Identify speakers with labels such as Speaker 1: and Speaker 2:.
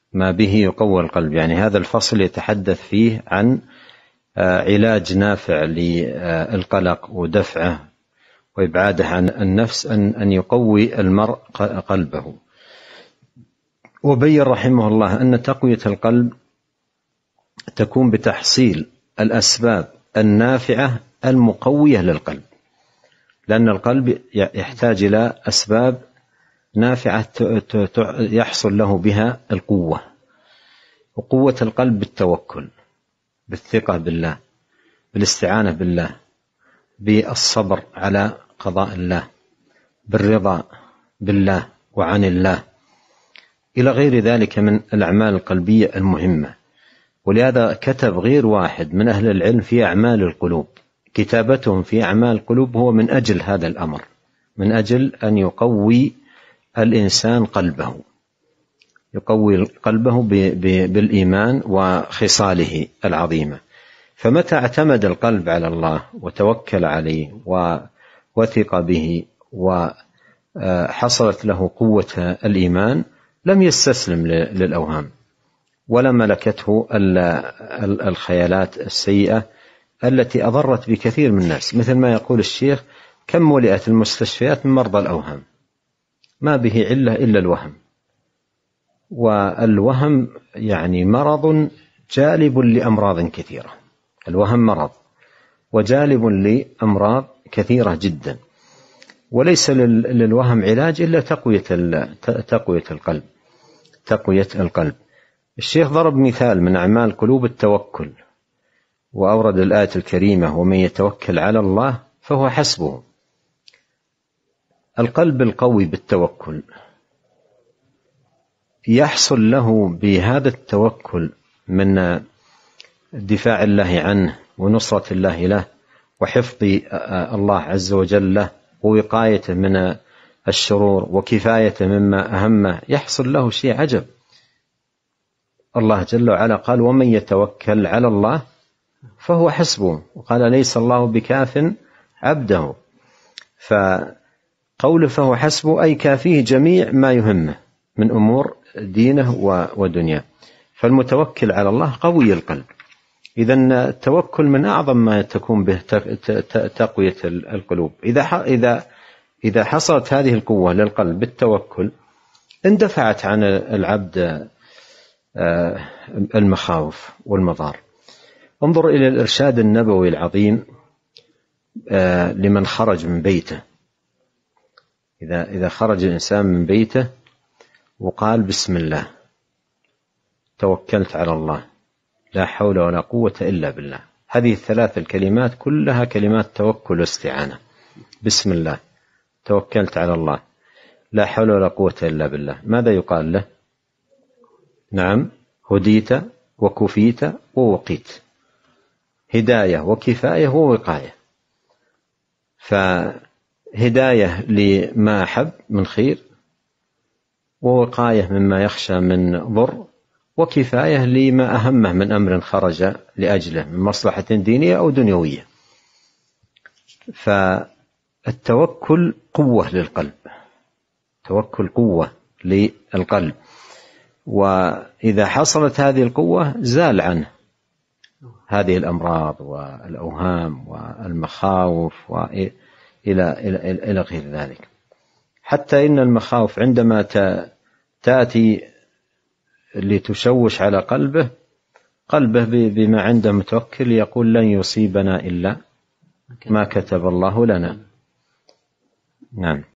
Speaker 1: ما به يقوى القلب. يعني هذا الفصل يتحدث فيه عن علاج نافع للقلق ودفعه وإبعاده عن النفس، أن يقوي المرء قلبه. وبين رحمه الله أن تقوية القلب تكون بتحصيل الأسباب النافعة المقوية للقلب، لأن القلب يحتاج إلى أسباب نافعة يحصل له بها القوة. وقوة القلب بالتوكل، بالثقة بالله، بالاستعانة بالله، بالصبر على قضاء الله، بالرضا بالله وعن الله، إلى غير ذلك من الأعمال القلبية المهمة. ولهذا كتب غير واحد من أهل العلم في أعمال القلوب، كتابتهم في أعمال القلوب هو من أجل هذا الأمر، من أجل أن يقوي الإنسان قلبه، يقوي قلبه بالإيمان وخصاله العظيمة. فمتى اعتمد القلب على الله وتوكل عليه وثق به وحصلت له قوة الإيمان، لم يستسلم للأوهام ولا ملكته الخيالات السيئة التي أضرت بكثير من الناس. مثل ما يقول الشيخ: كم ملئت المستشفيات من مرضى الأوهام، ما به علة إلا الوهم. والوهم يعني مرض جالب لأمراض كثيرة، الوهم مرض وجالب لأمراض كثيرة جدا، وليس للوهم علاج إلا تقوية القلب، تقوية القلب. الشيخ ضرب مثال من أعمال قلوب التوكل، وأورد الآية الكريمة: ومن يتوكل على الله فهو حسبه. القلب القوي بالتوكل يحصل له بهذا التوكل من دفاع الله عنه ونصرة الله له وحفظ الله عز وجل له ووقايته من الشرور وكفايته مما أهمه. يحصل له شيء عجب. الله جل وعلا قال: ومن يتوكل على الله فهو حسبه، وقال: ليس الله بكاف عبده. فقوله فهو حسبه أي كافيه جميع ما يهمه من أمور دينه ودنياه. فالمتوكل على الله قوي القلب. إذن التوكل من أعظم ما تكون به تقوية القلوب. إذا حصلت هذه القوة للقلب بالتوكل، اندفعت عن العبد المخاوف والمضار. انظر إلى الإرشاد النبوي العظيم لمن خرج من بيته. إذا خرج الإنسان من بيته وقال: بسم الله، توكلت على الله، لا حول ولا قوة إلا بالله. هذه الثلاث الكلمات كلها كلمات توكل واستعانة. بسم الله، توكلت على الله، لا حول ولا قوة إلا بالله. ماذا يقال له؟ نعم: هديت وكفيت ووقيت. هداية وكفاية ووقاية. فهداية لما أحب من خير، ووقاية مما يخشى من ضر، وكفاية لما أهمه من أمر خرج لأجله من مصلحة دينية أو دنيوية. فالتوكل قوة للقلب، توكل قوة للقلب. وإذا حصلت هذه القوة زال عنه هذه الأمراض والأوهام والمخاوف إلى غير ذلك. حتى إن المخاوف عندما تأتي لتشوش على قلبه بما عنده متوكل يقول: لن يصيبنا إلا ما كتب الله لنا. نعم.